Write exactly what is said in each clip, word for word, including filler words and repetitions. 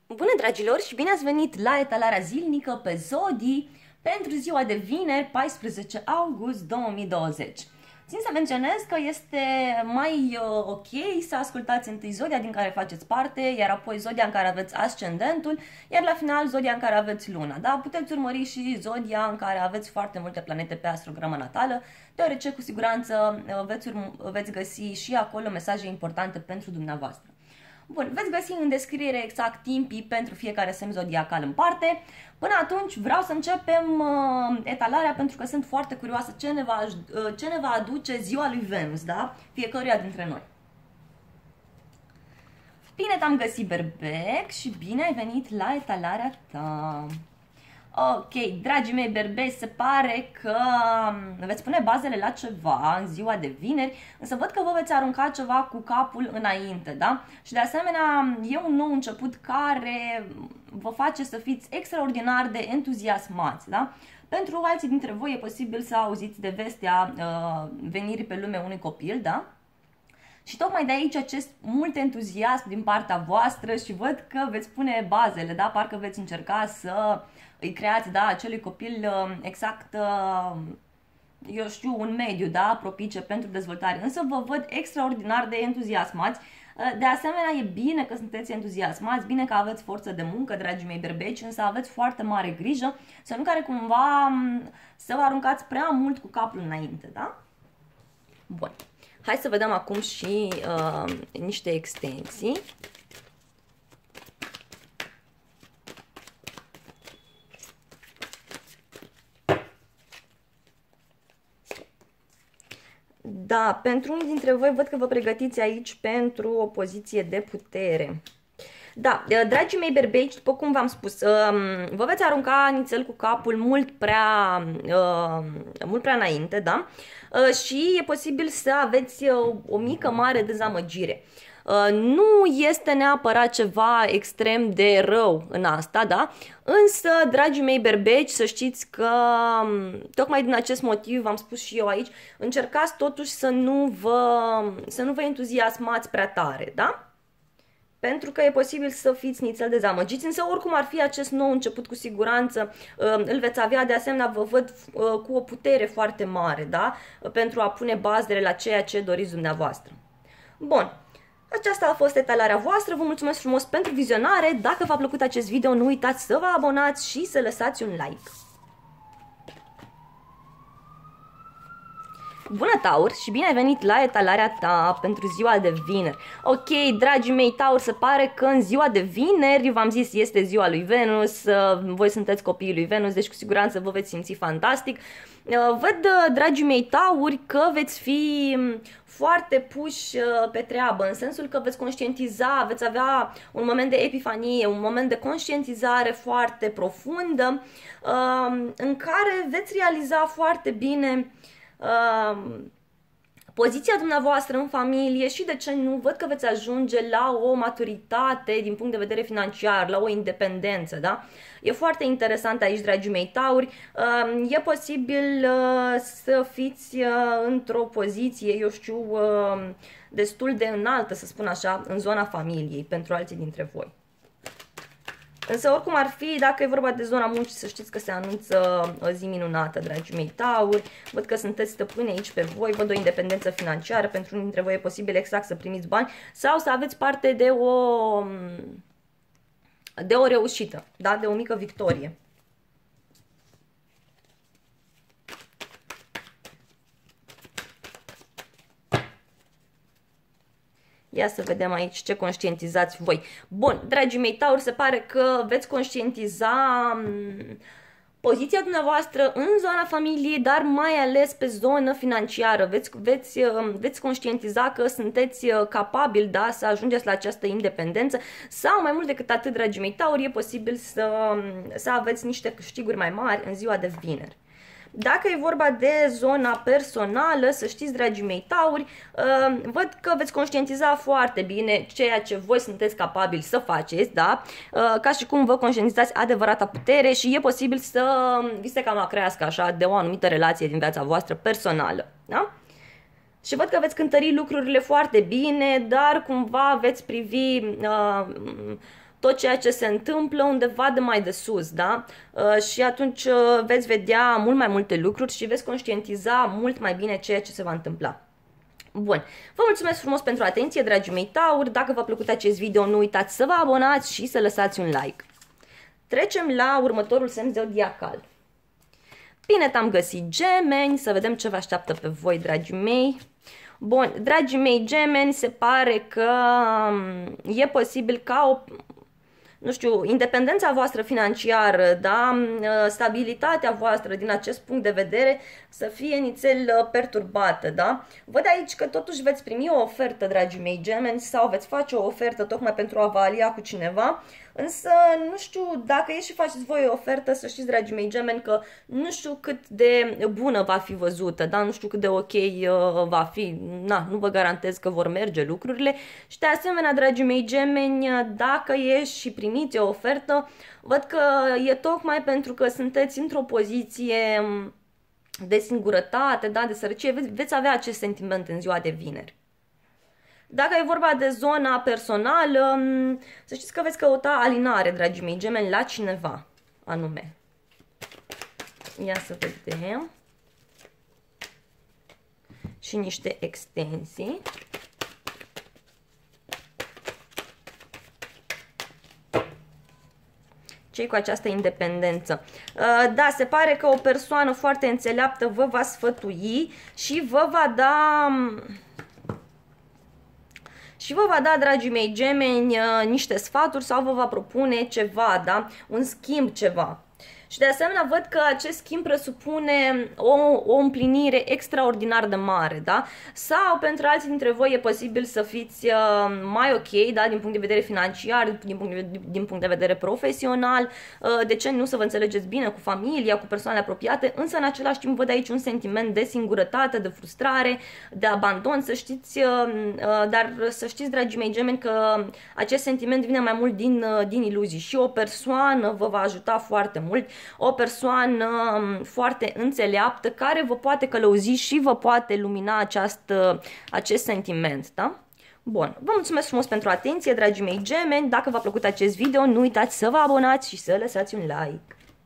Bună, dragilor, și bine ați venit la etalarea zilnică pe Zodii pentru ziua de vineri, paisprezece august două mii douăzeci. Țin să menționez că este mai uh, ok să ascultați întâi zodia din care faceți parte, iar apoi zodia în care aveți ascendentul, iar la final zodia în care aveți luna. Da? Puteți urmări și zodia în care aveți foarte multe planete pe astrograma natală, deoarece cu siguranță uh, veți, veți găsi și acolo mesaje importante pentru dumneavoastră. Bun, veți găsi în descriere exact timpii pentru fiecare semn zodiacal în parte. Până atunci vreau să începem uh, etalarea pentru că sunt foarte curioasă ce ne va, uh, ce ne va aduce ziua lui Venus, da? Fiecăruia dintre noi. Bine te-am găsit, Berbec, și bine ai venit la etalarea ta. Ok, dragii mei berbeci, se pare că veți pune bazele la ceva în ziua de vineri, însă văd că vă veți arunca ceva cu capul înainte, da? Și de asemenea e un nou început care vă face să fiți extraordinar de entuziasmați, da? Pentru alții dintre voi e posibil să auziți de vestea uh, venirii pe lume unui copil, da? Și tocmai de aici acest mult entuziasm din partea voastră și văd că veți pune bazele, da? Parcă veți încerca să îi creați, da, acelui copil exact, eu știu, un mediu, da, propice pentru dezvoltare. Însă vă văd extraordinar de entuziasmați. De asemenea, e bine că sunteți entuziasmați, bine că aveți forță de muncă, dragii mei berbeci, însă aveți foarte mare grijă să nu care cumva să vă aruncați prea mult cu capul înainte, da? Bun. Hai să vedem acum și uh, niște extensii. Da, pentru unii dintre voi văd că vă pregătiți aici pentru o poziție de putere. Da, dragii mei berbeci, după cum v-am spus, vă veți arunca nițel cu capul mult prea, mult prea înainte, da? Și e posibil să aveți o mică mare dezamăgire. Nu este neapărat ceva extrem de rău în asta, da? Însă, dragii mei berbeci, să știți că tocmai din acest motiv, v-am spus și eu aici, încercați totuși să nu vă, să nu vă entuziasmați prea tare, da? Pentru că e posibil să fiți nițel dezamăgiți, însă oricum ar fi acest nou început, cu siguranță îl veți avea. De asemenea, vă văd cu o putere foarte mare, da? Pentru a pune bazele la ceea ce doriți dumneavoastră. Bun. Aceasta a fost etalarea voastră, vă mulțumesc frumos pentru vizionare. Dacă v-a plăcut acest video, nu uitați să vă abonați și să lăsați un like. Bună, Taur, și bine ai venit la etalarea ta pentru ziua de vineri. Ok, dragii mei Taur, se pare că în ziua de vineri, v-am zis, este ziua lui Venus, voi sunteți copiii lui Venus, deci cu siguranță vă veți simți fantastic. Văd, dragii mei Tauri, că veți fi foarte puși pe treabă, în sensul că veți conștientiza, veți avea un moment de epifanie, un moment de conștientizare foarte profundă, în care veți realiza foarte bine poziția dumneavoastră în familie și, de ce nu, văd că veți ajunge la o maturitate din punct de vedere financiar, la o independență, da? E foarte interesant aici, dragii mei Tauri. E posibil să fiți într-o poziție, eu știu, destul de înaltă, să spun așa, în zona familiei, pentru alții dintre voi. Însă, oricum ar fi, dacă e vorba de zona muncii, să știți că se anunță o zi minunată, dragii mei Tauri. Văd că sunteți stăpâni aici pe voi, văd o independență financiară, pentru unii dintre voi e posibil exact să primiți bani sau să aveți parte de o, de o reușită, da? De o mică victorie. Ia să vedem aici ce conștientizați voi. Bun, dragii mei Tauri, se pare că veți conștientiza poziția dumneavoastră în zona familiei, dar mai ales pe zonă financiară. Veți, veți, veți conștientiza că sunteți capabili, da, să ajungeți la această independență sau, mai mult decât atât, dragii mei Tauri, e posibil să, să aveți niște câștiguri mai mari în ziua de vineri. Dacă e vorba de zona personală, să știți, dragii mei Tauri, văd că veți conștientiza foarte bine ceea ce voi sunteți capabili să faceți, da? Ca și cum vă conștientizați adevărata putere și e posibil să vi se cam crească așa de o anumită relație din viața voastră personală, da? Și văd că veți cântări lucrurile foarte bine, dar cumva veți privi uh, tot ceea ce se întâmplă undeva de mai de sus, da? Uh, și atunci uh, veți vedea mult mai multe lucruri și veți conștientiza mult mai bine ceea ce se va întâmpla. Bun, vă mulțumesc frumos pentru atenție, dragii mei tauri. Dacă v-a plăcut acest video, nu uitați să vă abonați și să lăsați un like. Trecem la următorul semn zodiacal. Bine te-am găsit, gemeni, să vedem ce vă așteaptă pe voi, dragii mei. Bun, dragii mei gemeni, se pare că e posibil ca o, nu știu, independența voastră financiară, da, stabilitatea voastră din acest punct de vedere să fie nițel perturbată, da. Văd aici că totuși veți primi o ofertă, dragii mei gemeni, sau veți face o ofertă tocmai pentru a vă alia cu cineva, însă nu știu dacă e și faceți voi o ofertă, să știți, dragii mei gemeni, că nu știu cât de bună va fi văzută, da, nu știu cât de ok uh, va fi, na, nu vă garantez că vor merge lucrurile și de asemenea, dragii mei gemeni, dacă ieși și primiți o ofertă, văd că e tocmai pentru că sunteți într-o poziție de singurătate, da, de sărăcie, veți, veți avea acest sentiment în ziua de vineri. Dacă e vorba de zona personală, să știți că veți căuta alinare, dragii mei gemeni, la cineva anume. Ia să vedem. Și niște extensii. Cei cu această independență. Da, se pare că o persoană foarte înțeleaptă vă va sfătui și vă va da... Și vă va da, dragii mei gemeni, niște sfaturi sau vă va propune ceva, da? Un schimb, ceva. Și de asemenea văd că acest schimb presupune o, o împlinire extraordinar de mare, da? Sau pentru alții dintre voi e posibil să fiți uh, mai ok, da? Din punct de vedere financiar, din punct de, din punct de vedere profesional, uh, de ce nu să vă înțelegeți bine cu familia, cu persoanele apropiate, însă în același timp văd aici un sentiment de singurătate, de frustrare, de abandon, să știți, uh, uh, dar să știți, dragii mei gemeni, că acest sentiment vine mai mult din, uh, din iluzii și o persoană vă va ajuta foarte mult. O persoană foarte înțeleaptă care vă poate călăuzi și vă poate lumina această, acest sentiment, da? Bun, vă mulțumesc frumos pentru atenție, dragii mei gemeni. Dacă v-a plăcut acest video, nu uitați să vă abonați și să lăsați un like.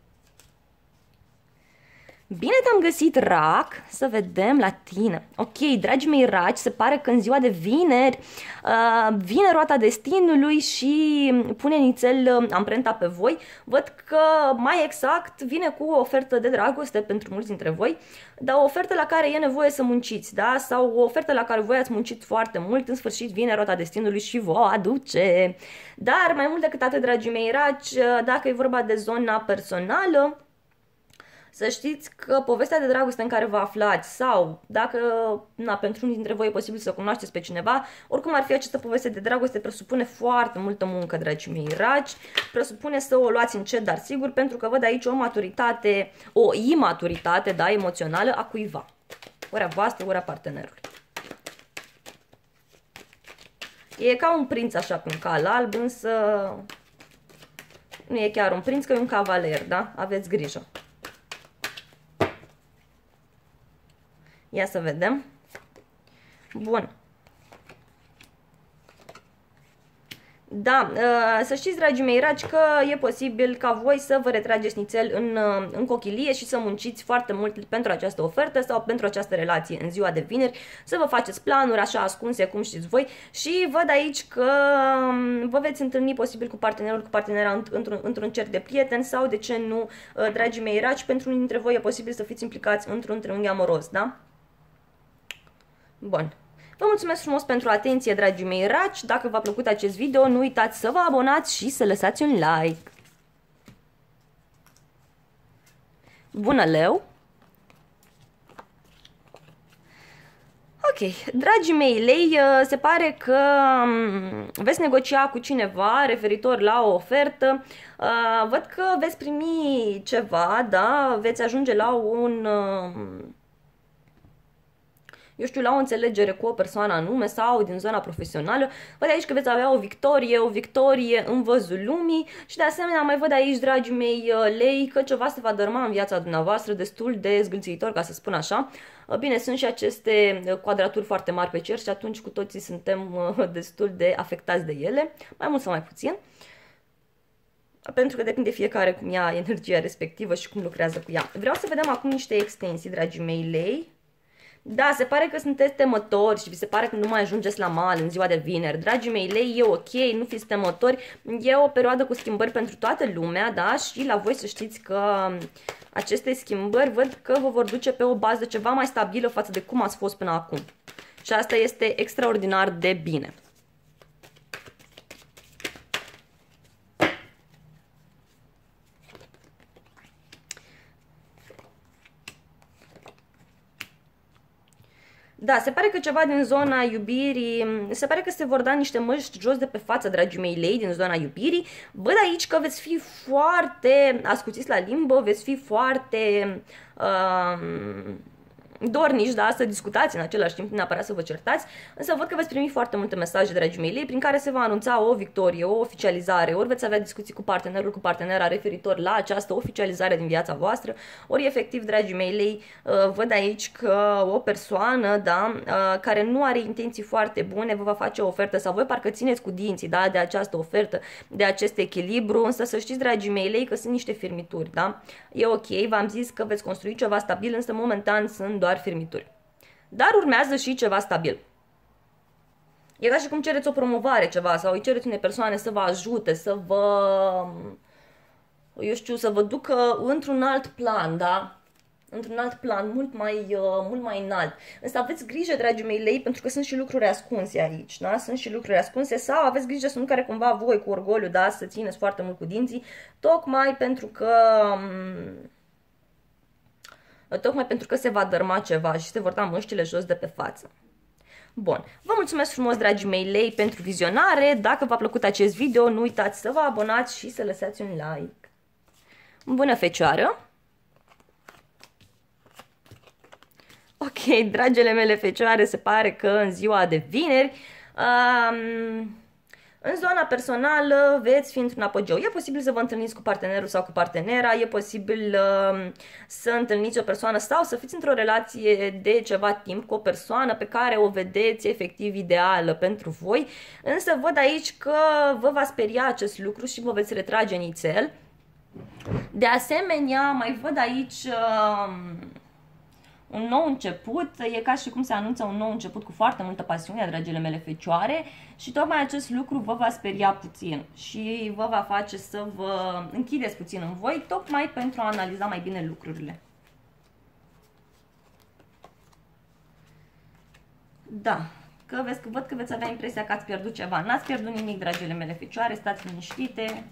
Bine te-am găsit, rac, să vedem la tine. Ok, dragii mei raci, se pare că în ziua de vineri uh, vine roata destinului și pune nițel uh, amprenta pe voi. Văd că mai exact vine cu o ofertă de dragoste pentru mulți dintre voi, dar o ofertă la care e nevoie să munciți, da? Sau o ofertă la care voi ați muncit foarte mult, în sfârșit vine roata destinului și vă aduce. Dar mai mult decât atât, dragii mei raci, uh, dacă e vorba de zona personală, să știți că povestea de dragoste în care vă aflați sau dacă na, pentru unii dintre voi e posibil să cunoașteți pe cineva, oricum ar fi această poveste de dragoste presupune foarte multă muncă, dragii mei raci, presupune să o luați încet, dar sigur, pentru că văd aici o maturitate, o imaturitate, da, emoțională a cuiva, ori a voastră, ori a partenerului. E ca un prinț așa pe un cal alb, însă nu e chiar un prinț, că e un cavaler, da? Aveți grijă. Ia să vedem. Bun. Da, să știți, dragii mei raci, că e posibil ca voi să vă retrageți nițel în, în cochilie și să munciți foarte mult pentru această ofertă sau pentru această relație în ziua de vineri, să vă faceți planuri așa ascunse, cum știți voi, și văd aici că vă veți întâlni posibil cu partenerul, cu partenera într-un într-un cerc de prieteni sau, de ce nu, dragii mei raci, pentru unii dintre voi e posibil să fiți implicați într-un triunghi amoros, da? Bun. Vă mulțumesc frumos pentru atenție, dragii mei raci. Dacă v-a plăcut acest video, nu uitați să vă abonați și să lăsați un like. Bună, leu! Ok, dragii mei lei, se pare că veți negocia cu cineva referitor la o ofertă. Văd că veți primi ceva, da? Veți ajunge la un... eu știu, la o înțelegere cu o persoană anume sau din zona profesională. Văd aici că veți avea o victorie, o victorie în văzul lumii și de asemenea mai văd aici, dragii mei lei, că ceva se va dărâma în viața dumneavoastră destul de zgâlțitor, ca să spun așa. Bine, sunt și aceste quadraturi foarte mari pe cer și atunci cu toții suntem destul de afectați de ele, mai mult sau mai puțin. pentru că depinde fiecare cum ia energia respectivă și cum lucrează cu ea. Vreau să vedem acum niște extensii, dragii mei lei. Da, se pare că sunteți temători și vi se pare că nu mai ajungeți la mal în ziua de vineri. Dragii mei lei, e ok, nu fiți temători. E o perioadă cu schimbări pentru toată lumea, da? Și la voi să știți că aceste schimbări văd că vă vor duce pe o bază ceva mai stabilă față de cum ați fost până acum. Și asta este extraordinar de bine. Da, se pare că ceva din zona iubirii, se pare că se vor da niște măști jos de pe față, dragii mei lei, din zona iubirii. Văd aici că veți fi foarte ascuțiți la limbă, veți fi foarte uh, dornici, da, să discutați în același timp, nu neapărat să vă certați, însă văd că veți primi foarte multe mesaje, dragii mei lei, prin care se va anunța o victorie, o oficializare, ori veți avea discuții cu partenerul, cu partenera referitor la această oficializare din viața voastră, ori efectiv, dragii mei lei, văd aici că o persoană, da, care nu are intenții foarte bune, vă va face o ofertă sau voi parcă țineți cu dinții, da, de această ofertă, de acest echilibru, însă să știți, dragii mei lei, că sunt niște firmituri, da, e ok, v-am zis că veți construi ceva stabil, însă momentan sunt doar firmituri. Dar urmează și ceva stabil. E ca și cum cereți o promovare ceva sau îi cereți unei persoane să vă ajute, să vă, eu știu, să vă ducă într-un alt plan, da? Într-un alt plan, mult mai, uh, mult mai înalt. Însă aveți grijă, dragii mei lei, pentru că sunt și lucruri ascunse aici, da? Sunt și lucruri ascunse sau aveți grijă să nu care cumva voi cu orgoliu, da? Să țineți foarte mult cu dinții, tocmai pentru că... Um, tocmai pentru că se va dărma ceva și se vor da mâștile jos de pe față. Bun, vă mulțumesc frumos, dragii mei lei, pentru vizionare. Dacă v-a plăcut acest video, nu uitați să vă abonați și să lăsați un like. Bună fecioară! Ok, dragele mele fecioare, se pare că în ziua de vineri... Um, În zona personală veți fi într-un apogeu. E posibil să vă întâlniți cu partenerul sau cu partenera, e posibil uh, să întâlniți o persoană sau să fiți într-o relație de ceva timp cu o persoană pe care o vedeți efectiv ideală pentru voi, însă văd aici că vă va speria acest lucru și vă veți retrage nițel. De asemenea, mai văd aici... Uh, un nou început, e ca și cum se anunță un nou început cu foarte multă pasiune, dragile mele fecioare, și tocmai acest lucru vă va speria puțin și vă va face să vă închideți puțin în voi, tocmai pentru a analiza mai bine lucrurile. Da, că vezi, că văd că veți avea impresia că ați pierdut ceva. N-ați pierdut nimic, dragile mele fecioare, stați liniștite.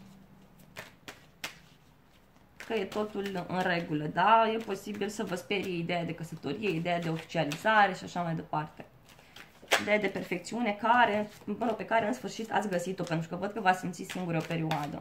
Că e totul în regulă, da? E posibil să vă sperie ideea de căsătorie, ideea de oficializare și așa mai departe. Ideea de perfecțiune care, mă rog, pe care în sfârșit ați găsit-o, pentru că văd că v-ați simțit singuri o perioadă.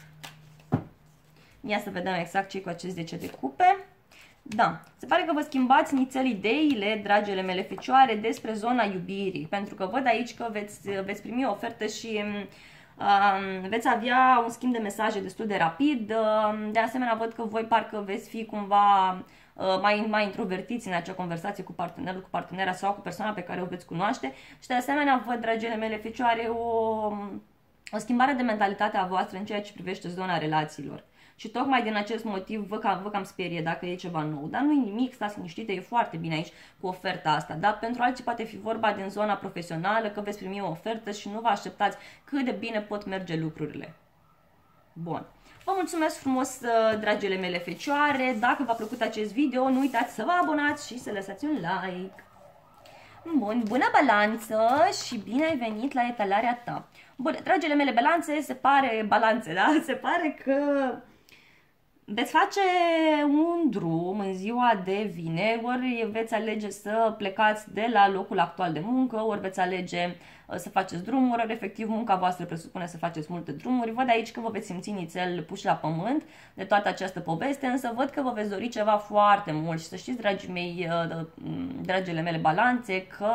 Ia să vedem exact ce cu acest zece de cupe. Da, se pare că vă schimbați nițel ideile, dragele mele fecioare, despre zona iubirii, pentru că văd aici că veți, veți primi o ofertă și... Uh, veți avea un schimb de mesaje destul de rapid, uh, de asemenea văd că voi parcă veți fi cumva uh, mai, mai introvertiți în acea conversație cu partenerul, cu partenera sau cu persoana pe care o veți cunoaște și de asemenea văd, dragile mele fecioare, o, o schimbare de mentalitate a voastră în ceea ce privește zona relațiilor. Și tocmai din acest motiv vă cam, vă cam sperie dacă e ceva nou. Dar nu e nimic, stați liniștite, e foarte bine aici cu oferta asta. Dar pentru alții poate fi vorba din zona profesională, că veți primi o ofertă și nu vă așteptați cât de bine pot merge lucrurile. Bun. Vă mulțumesc frumos, dragile mele fecioare. Dacă v-a plăcut acest video, nu uitați să vă abonați și să lăsați un like. Bun, bună balanță și bine ai venit la etalarea ta. Bun, dragile mele balanțe, se pare, balanțe, da? Se pare că... veți face un drum în ziua de vineri, ori veți alege să plecați de la locul actual de muncă, ori veți alege să faceți drumuri, ori efectiv munca voastră presupune să faceți multe drumuri. Văd aici că vă veți simți nițel puși la pământ de toată această poveste, însă văd că vă veți dori ceva foarte mult și să știți, dragii mei, dragile mele balanțe, că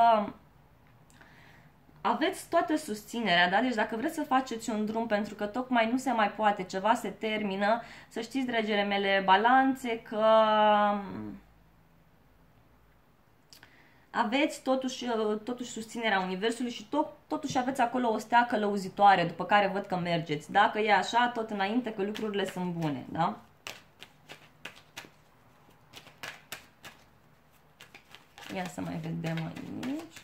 aveți toată susținerea, da? Deci dacă vreți să faceți un drum pentru că tocmai nu se mai poate, ceva se termină, să știți, dragile mele balanțe, că aveți totuși, totuși susținerea Universului și tot, totuși aveți acolo o stea călăuzitoare, după care văd că mergeți. Dacă e așa, tot înainte că lucrurile sunt bune, da? Ia să mai vedem aici.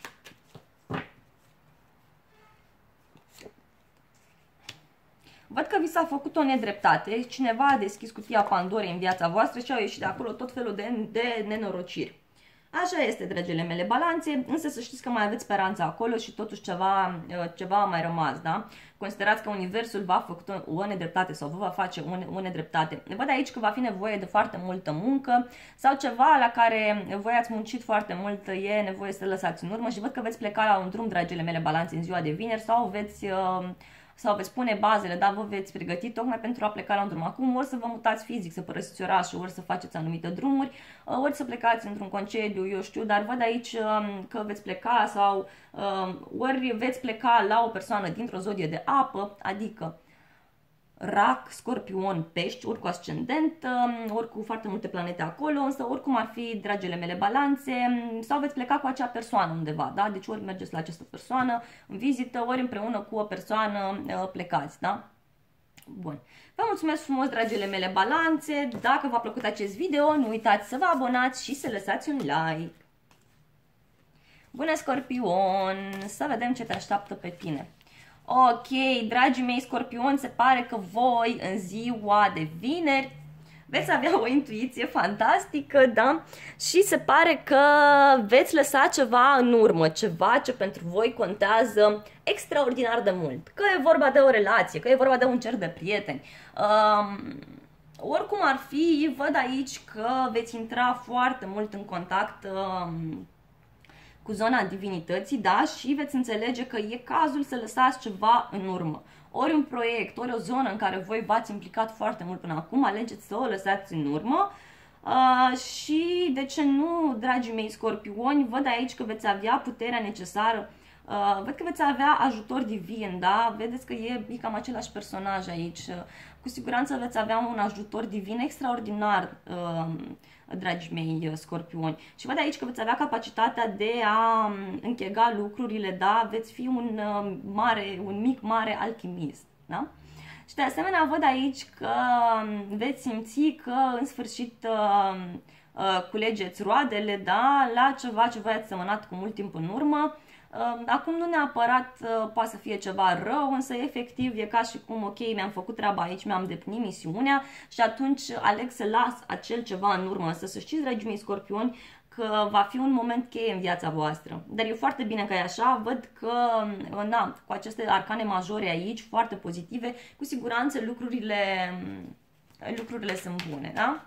Văd că vi s-a făcut o nedreptate, cineva a deschis cutia Pandorei în viața voastră și au ieșit de acolo tot felul de, de nenorociri. Așa este, dragile mele balanțe, însă să știți că mai aveți speranța acolo și totuși ceva, ceva a mai rămas, da? Considerați că Universul v-a făcut o nedreptate sau vă va face o nedreptate. Văd aici că va fi nevoie de foarte multă muncă sau ceva la care voi ați muncit foarte mult, e nevoie să lăsați în urmă și văd că veți pleca la un drum, dragile mele balanțe, în ziua de vineri sau veți... Uh, sau veți pune bazele, dar vă veți pregăti tocmai pentru a pleca la un drum. Acum ori să vă mutați fizic, să părăsiți orașul, ori să faceți anumite drumuri, ori să plecați într-un concediu, eu știu, dar văd aici că veți pleca sau ori veți pleca la o persoană dintr-o zodie de apă, adică Rac, Scorpion, Pești, ori cu ascendent, ori cu foarte multe planete acolo, însă oricum ar fi, dragile mele balanțe, sau veți pleca cu acea persoană undeva, da? Deci ori mergeți la această persoană în vizită, ori împreună cu o persoană plecați, da? Bun. Vă mulțumesc frumos, dragile mele balanțe, dacă v-a plăcut acest video, nu uitați să vă abonați și să lăsați un like. Bună, Scorpion! Să vedem ce te așteaptă pe tine. Ok, dragii mei Scorpioni, se pare că voi în ziua de vineri veți avea o intuiție fantastică, da? Și se pare că veți lăsa ceva în urmă, ceva ce pentru voi contează extraordinar de mult. Că e vorba de o relație, că e vorba de un cer de prieteni. Um, oricum ar fi, văd aici că veți intra foarte mult în contact um, cu zona divinității, da, și veți înțelege că e cazul să lăsați ceva în urmă. Ori un proiect, ori o zonă în care voi v-ați implicat foarte mult până acum, alegeți să o lăsați în urmă. Uh, și, de ce nu, dragii mei Scorpioni, văd aici că veți avea puterea necesară, uh, văd că veți avea ajutor divin, da, vedeți că e, e cam același personaj aici. Cu siguranță veți avea un ajutor divin extraordinar, uh, dragii mei Scorpioni. Și văd aici că veți avea capacitatea de a închega lucrurile, da? Veți fi un mare, un mic mare alchimist, da? Și de asemenea văd aici că veți simți că în sfârșit culegeți roadele, da? La ceva ce v-ați semănat cu mult timp în urmă. Acum nu neapărat poate să fie ceva rău, însă efectiv e ca și cum, ok, mi-am făcut treaba aici, mi-am îndeplinit misiunea și atunci aleg să las acel ceva în urmă. Să, să știți, dragii mei Scorpioni, că va fi un moment cheie în viața voastră. Dar e foarte bine că e așa, văd că, na, cu aceste arcane majore aici, foarte pozitive, cu siguranță lucrurile, lucrurile sunt bune, da?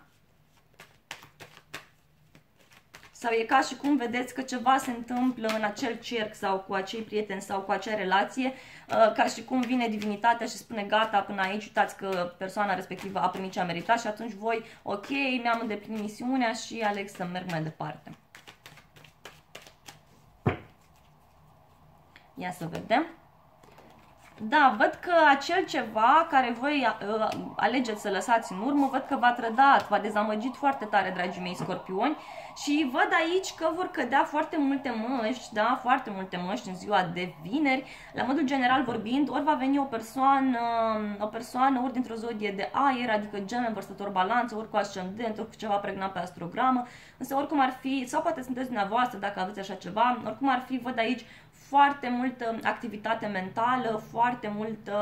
Sau e ca și cum vedeți că ceva se întâmplă în acel cerc sau cu acei prieteni sau cu acea relație, ca și cum vine divinitatea și spune gata, până aici, uitați că persoana respectivă a primit ce a meritat și atunci voi, ok, mi-am îndeplinit misiunea și aleg să merg mai departe. Ia să vedem. Da, văd că acel ceva care voi uh, alegeți să lăsați în urmă, văd că v-a trădat, v-a dezamăgit foarte tare, dragii mei Scorpioni, și văd aici că vor cădea foarte multe măști, da, foarte multe măști în ziua de vineri. La modul general vorbind, ori va veni o persoană, o persoană ori dintr-o zodie de aer, adică Gemeni, Vărsător, Balanță, ori cu ascendent, ori cu ceva pregnat pe astrogramă, însă oricum ar fi, sau poate sunteți dumneavoastră dacă aveți așa ceva, oricum ar fi, văd aici foarte multă activitate mentală, foarte multă,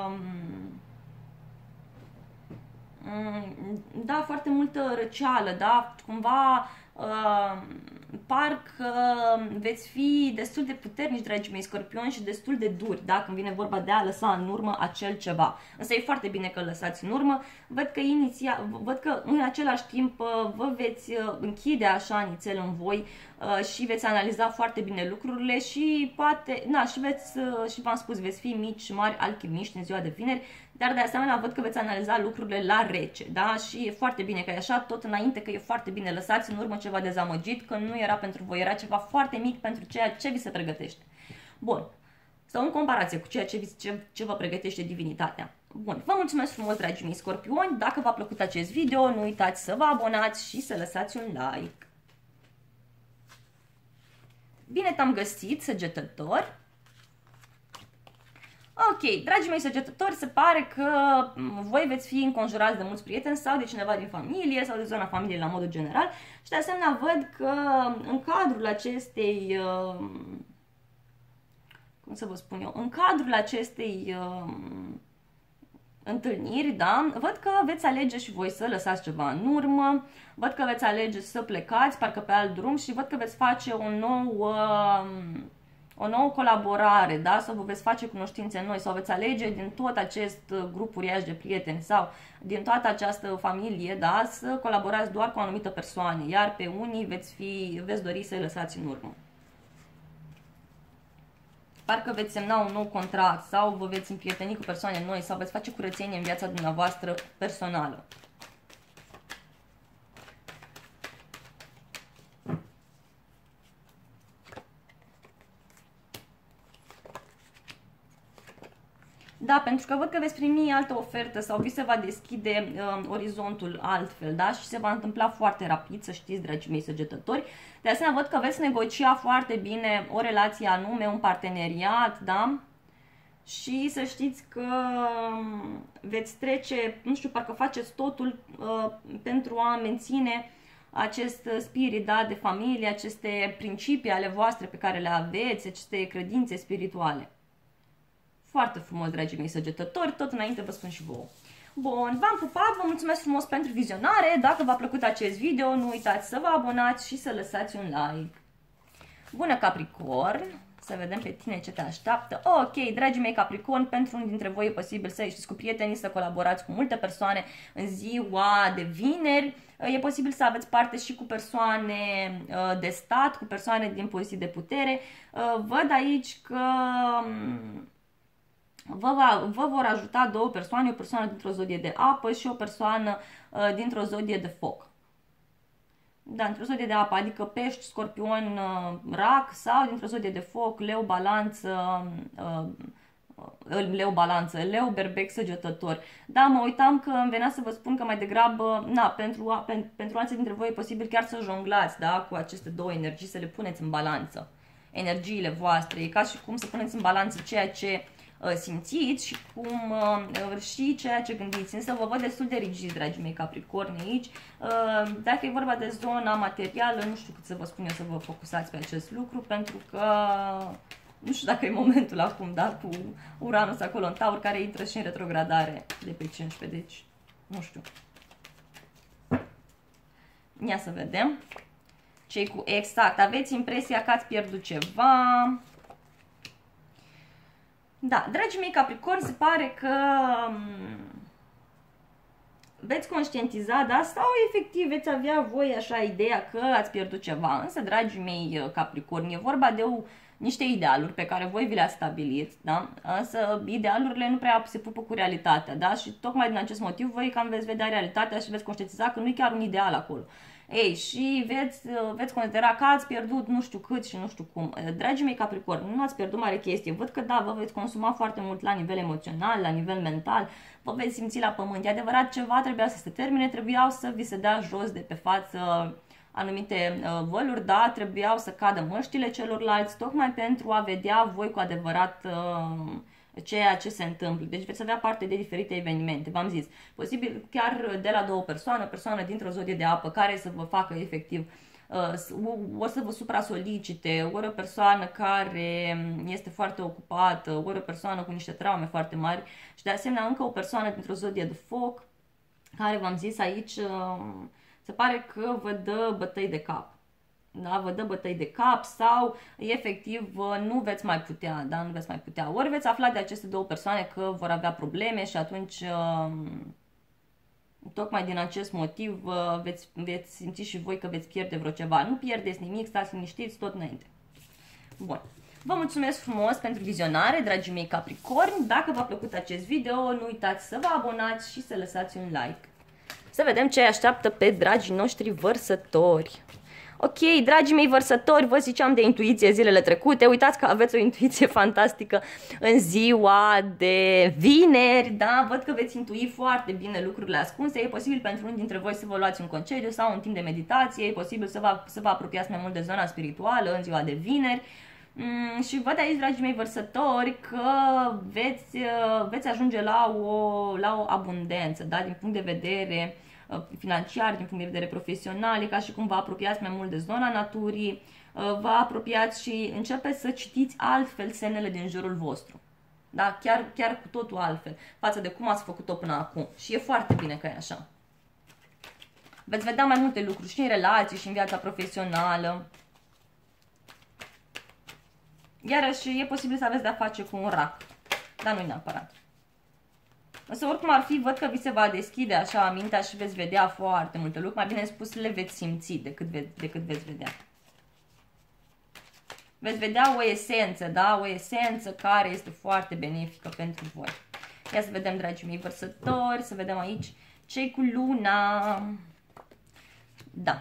da, foarte multă răceală, da, cumva uh, parcă veți fi destul de puternici, dragii mei Scorpioni, și destul de duri, da, când vine vorba de a lăsa în urmă acel ceva. Însă e foarte bine că lăsați în urmă. Văd că, inițial, văd că în același timp vă veți închide așa nițel în voi și veți analiza foarte bine lucrurile și poate, na, și veți, și v-am spus, veți fi mici, mari alchimiști în ziua de vineri, dar de asemenea văd că veți analiza lucrurile la rece, da, și e foarte bine că e așa, tot înainte că e foarte bine, lăsați în urmă ceva dezamăgit, că nu era pentru voi, era ceva foarte mic pentru ceea ce vi se pregătește. Bun, sau în comparație cu ceea ce, vi, ce, ce vă pregătește divinitatea. Bun, vă mulțumesc frumos, dragii mei Scorpioni, dacă v-a plăcut acest video, nu uitați să vă abonați și să lăsați un like. Bine te-am găsit, săgetător. Ok, dragii mei săgetători, se pare că voi veți fi înconjurați de mulți prieteni sau de cineva din familie sau de zona familiei la modul general și de asemenea văd că în cadrul acestei, cum să vă spun eu, în cadrul acestei întâlniri, da, văd că veți alege și voi să lăsați ceva în urmă, văd că veți alege să plecați parcă pe alt drum și văd că veți face un nou... o nouă colaborare, da? Sau vă veți face cunoștințe noi sau veți alege din tot acest grup uriaș de prieteni sau din toată această familie, da? Să colaborați doar cu o anumită persoană, iar pe unii veți, fi, veți dori să-i lăsați în urmă. Parcă veți semna un nou contract sau vă veți împrieteni cu persoane noi sau veți face curățenie în viața dumneavoastră personală. Da, pentru că văd că veți primi altă ofertă sau vi se va deschide uh, orizontul altfel, da? Și se va întâmpla foarte rapid, să știți, dragii mei săgetători. De asemenea, văd că veți negocia foarte bine o relație anume, un parteneriat, da? Și să știți că veți trece, nu știu, parcă faceți totul uh, pentru a menține acest spirit, da, de familie, aceste principii ale voastre pe care le aveți, aceste credințe spirituale. Foarte frumos, dragii mei săgetători, tot înainte vă spun și vouă. Bun, v-am pupat, vă mulțumesc frumos pentru vizionare, dacă v-a plăcut acest video, nu uitați să vă abonați și să lăsați un like. Bună Capricorn, să vedem pe tine ce te așteaptă. Ok, dragii mei Capricorn, pentru unii dintre voi e posibil să ieșiți cu prietenii, să colaborați cu multe persoane în ziua de vineri. E posibil să aveți parte și cu persoane de stat, cu persoane din poziții de putere. Văd aici că... Vă, va, vă vor ajuta două persoane, o persoană dintr-o zodie de apă și o persoană uh, dintr-o zodie de foc. Da, dintr-o zodie de apă, adică pești, scorpion, uh, rac sau dintr-o zodie de foc, leu, balanță, uh, uh, leu, balanță, leu, berbec, săgetător. Da, mă uitam că îmi venea să vă spun că mai degrabă, na, pentru, pen, pentru alții dintre voi e posibil chiar să jonglați, da, cu aceste două energii, să le puneți în balanță. Energiile voastre, e ca și cum să puneți în balanță ceea ce simțiți și cum uh, și ceea ce gândiți. Însă vă văd destul de rigid, dragii mei Capricorni, aici. Uh, dacă e vorba de zona materială, nu știu cât să vă spun eu să vă focusați pe acest lucru, pentru că nu știu dacă e momentul acum, da, cu Uranus acolo în Taur, care intră și în retrogradare de pe cincisprezece, deci nu știu. Ia să vedem. Cei cu exact, aveți impresia că ați pierdut ceva. Da, dragii mei Capricorn, se pare că veți conștientiza, da, sau efectiv veți avea voi așa ideea că ați pierdut ceva. Însă, dragii mei Capricorn, e vorba de o, niște idealuri pe care voi vi le-ați stabilit, da? Însă idealurile nu prea se pupă cu realitatea, da? Și tocmai din acest motiv voi cam veți vedea realitatea și veți conștientiza că nu e chiar un ideal acolo. Ei, și veți, veți considera că ați pierdut nu știu cât și nu știu cum. Dragii mei Capricorn, nu ați pierdut mare chestie. Văd că da, vă veți consuma foarte mult la nivel emoțional, la nivel mental, vă veți simți la pământ. E adevărat, ceva trebuia să se termine, trebuiau să vi se dea jos de pe față anumite uh, văluri, da, trebuiau să cadă măștile celorlalți, tocmai pentru a vedea voi cu adevărat uh, ceea ce se întâmplă. Deci veți avea parte de diferite evenimente, v-am zis. Posibil chiar de la două persoane, o persoană dintr-o zodie de apă care să vă facă efectiv, uh, o să vă supra-solicite, ori o persoană care este foarte ocupată, ori o persoană cu niște traume foarte mari și de asemenea încă o persoană dintr-o zodie de foc, care v-am zis aici, uh, se pare că vă dă bătăi de cap. Da, vă dă bătăi de cap sau efectiv nu veți mai putea, da, nu veți mai putea. Ori veți afla de aceste două persoane că vor avea probleme și atunci tocmai din acest motiv veți, veți simți și voi că veți pierde vreo ceva. Nu pierdeți nimic, stați liniștiți tot înainte. Bun. Vă mulțumesc frumos pentru vizionare, dragii mei Capricorni. Dacă v-a plăcut acest video, nu uitați să vă abonați și să lăsați un like. Să vedem ce așteaptă pe dragii noștri vărsători. Ok, dragii mei vărsători, vă ziceam de intuiție zilele trecute, uitați că aveți o intuiție fantastică în ziua de vineri, da? Văd că veți intui foarte bine lucrurile ascunse, e posibil pentru unii dintre voi să vă luați un concediu sau un timp de meditație, e posibil să vă, să vă apropiați mai mult de zona spirituală în ziua de vineri. Mm, și văd aici, dragii mei vărsători, că veți, veți ajunge la o, la o abundență, da? Din punct de vedere financiar, din punct de vedere profesional, e ca și cum vă apropiați mai mult de zona naturii, vă apropiați și începeți să citiți altfel semnele din jurul vostru. Da? Chiar, chiar cu totul altfel față de cum ați făcut-o până acum. Și e foarte bine că e așa. Veți vedea mai multe lucruri și în relații și în viața profesională. Iarăși e posibil să aveți de-a face cu un rac, dar nu-i neapărat. Însă oricum ar fi, văd că vi se va deschide așa mintea și veți vedea foarte multe lucruri. Mai bine spus, le veți simți decât, ve decât veți vedea. Veți vedea o esență, da? O esență care este foarte benefică pentru voi. Ia să vedem, dragii mei vărsători, să vedem aici ce-i cu luna. Da.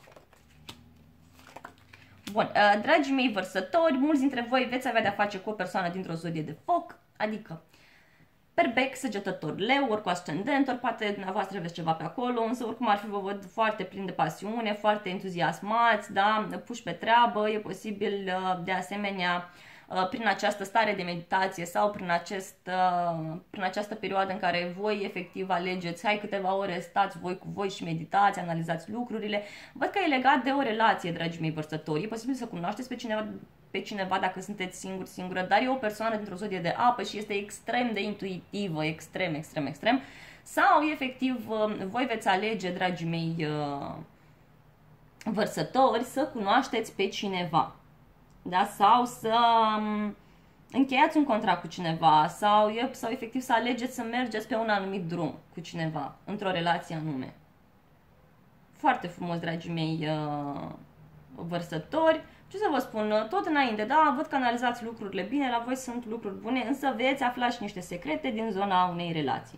Bun, dragii mei vărsători, mulți dintre voi veți avea de-a face cu o persoană dintr-o zodie de foc, adică berbec, săgetător, leu, ori cu ascendent, ori poate dumneavoastră aveți ceva pe acolo, însă oricum ar fi, vă văd foarte plin de pasiune, foarte entuziasmați, da, puși pe treabă, e posibil de asemenea prin această stare de meditație sau prin, acest, prin această perioadă în care voi efectiv alegeți, hai câteva ore stați voi cu voi și meditați, analizați lucrurile, văd că e legat de o relație, dragii mei vărsători, e posibil să cunoașteți pe cineva, pe cineva dacă sunteți singur, singură, dar e o persoană dintr-o zodie de apă și este extrem de intuitivă, extrem, extrem, extrem, sau efectiv voi veți alege, dragii mei vărsători, să cunoașteți pe cineva. Da? Sau să încheiați un contract cu cineva sau, sau efectiv să alegeți să mergeți pe un anumit drum cu cineva, într-o relație anume. Foarte frumos, dragii mei vărsători. Ce să vă spun, tot înainte, da, văd că analizați lucrurile bine, la voi sunt lucruri bune, însă veți afla și niște secrete din zona unei relații,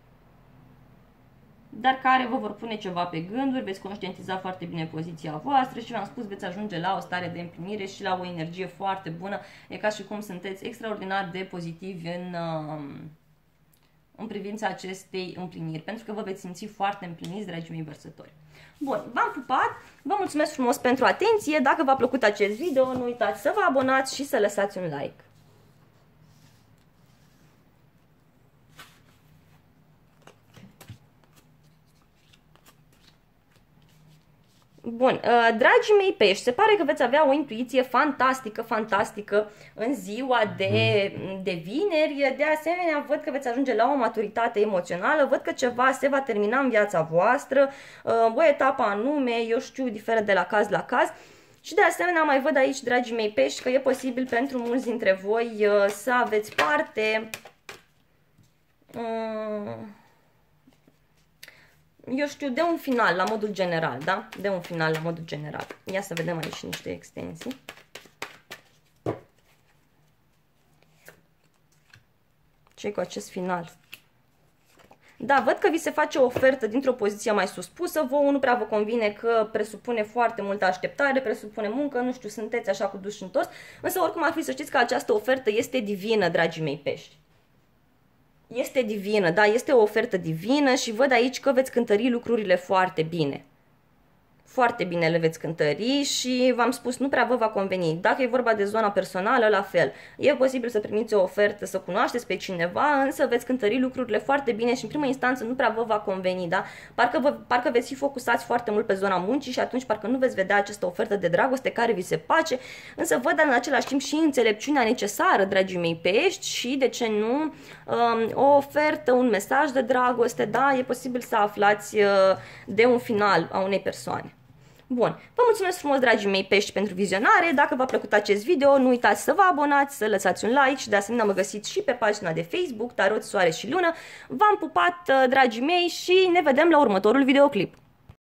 dar care vă vor pune ceva pe gânduri, veți conștientiza foarte bine poziția voastră și v-am spus, veți ajunge la o stare de împlinire și la o energie foarte bună. E ca și cum sunteți extraordinar de pozitivi în, în privința acestei împliniri, pentru că vă veți simți foarte împliniți, dragii mei vărsători. Bun, v-am pupat, vă mulțumesc frumos pentru atenție, dacă v-a plăcut acest video, nu uitați să vă abonați și să lăsați un like. Bun, dragii mei pești, se pare că veți avea o intuiție fantastică, fantastică în ziua de, de vineri. De asemenea, văd că veți ajunge la o maturitate emoțională, văd că ceva se va termina în viața voastră, o etapă anume, eu știu, diferă de la caz la caz. Și de asemenea mai văd aici, dragii mei pești, că e posibil pentru mulți dintre voi să aveți parte... Um, eu știu, de un final la modul general, da? De un final la modul general. Ia să vedem aici niște extensii. Ce-i cu acest final? Da, văd că vi se face o ofertă dintr-o poziție mai suspusă, vouă nu prea vă convine că presupune foarte multă așteptare, presupune muncă, nu știu, sunteți așa cu duș întors, însă oricum ar fi să știți că această ofertă este divină, dragii mei pești. Este divină, da, este o ofertă divină și văd aici că veți cântări lucrurile foarte bine. Foarte bine le veți cântări și v-am spus, nu prea vă va conveni. Dacă e vorba de zona personală, la fel. E posibil să primiți o ofertă, să cunoașteți pe cineva, însă veți cântări lucrurile foarte bine și în primă instanță nu prea vă va conveni, da? Parcă, vă, parcă veți fi focusați foarte mult pe zona muncii și atunci parcă nu veți vedea această ofertă de dragoste care vi se place, însă văd în același timp și înțelepciunea necesară, dragii mei pești, și, de ce nu, um, o ofertă, un mesaj de dragoste, da? E posibil să aflați uh, de un final a unei persoane. Bun, vă mulțumesc frumos, dragii mei pești, pentru vizionare. Dacă v-a plăcut acest video, nu uitați să vă abonați, să lăsați un like și de asemenea mă găsiți și pe pagina de Facebook Tarot Soare și Lună. V-am pupat, dragii mei, și ne vedem la următorul videoclip.